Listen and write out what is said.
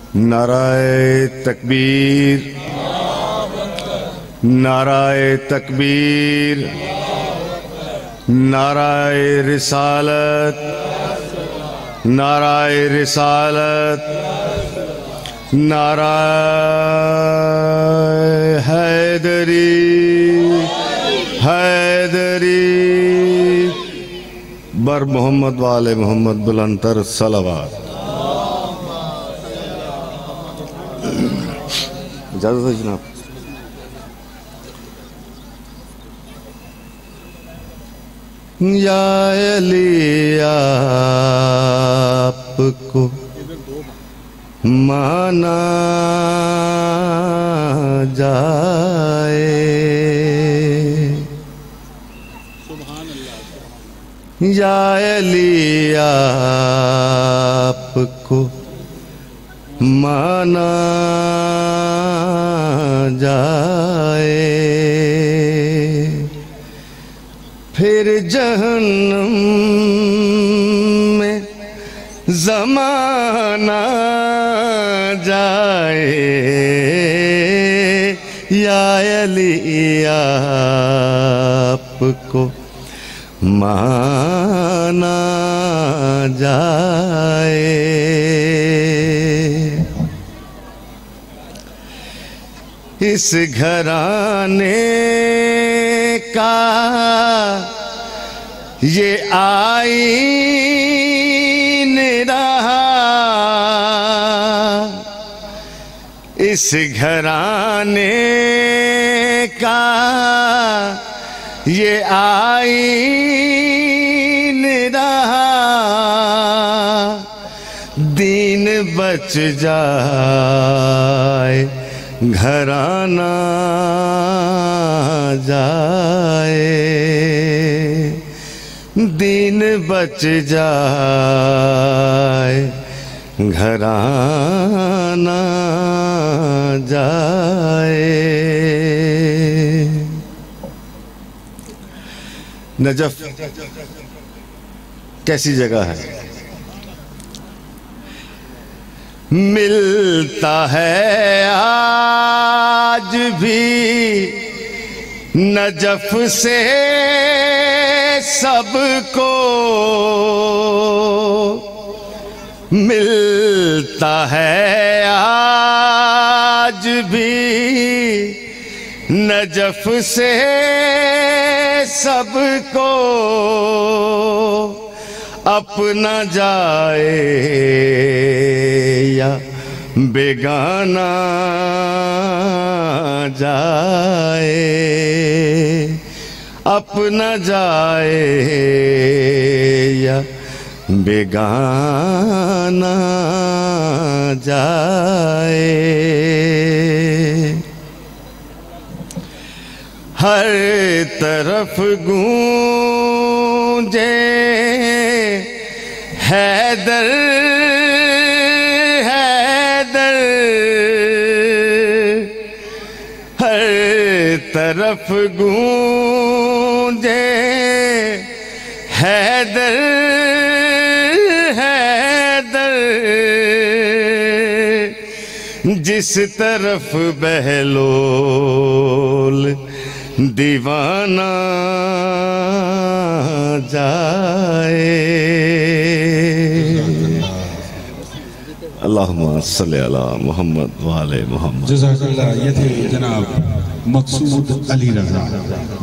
नाराए तकबीर, नाराए तकबीर, नाराए रिसालत, नाराए रिसालत, नाराए हैदरी, हैदरी। बर मोहम्मद वाले मोहम्मद बुलंदतर सलावत। इजाज़त है जनाब। या अली आपको माना जाए, या अली आपको माना जाए, फिर जहन्नम में ज़माना जाए, या अली आपको माना जाए। इस घराने का ये आईन रहा, इस घराने का ये आईन रहा, दीन बच जाए घराना जाए, दीन बच जाए घराना जाए। नजफ कैसी जगह है? मिलता है आज भी नजफ से सबको, मिलता है आज भी नजफ से सबको, अपना जाए या बेगाना जाए, अपना जाए या बेगाना जाए। हर तरफ गूंजे हैदर, हैदर, हर तरफ गूंजे हैदर, हैदर, जिस तरफ बहलोल दीवाना जाए। अल्लाहुम्मा सल्ली अला मुहम्मद व आले मुहम्मद। जज़ाकल्लाह। ये थे जनाब मकसूद अली रज़ा।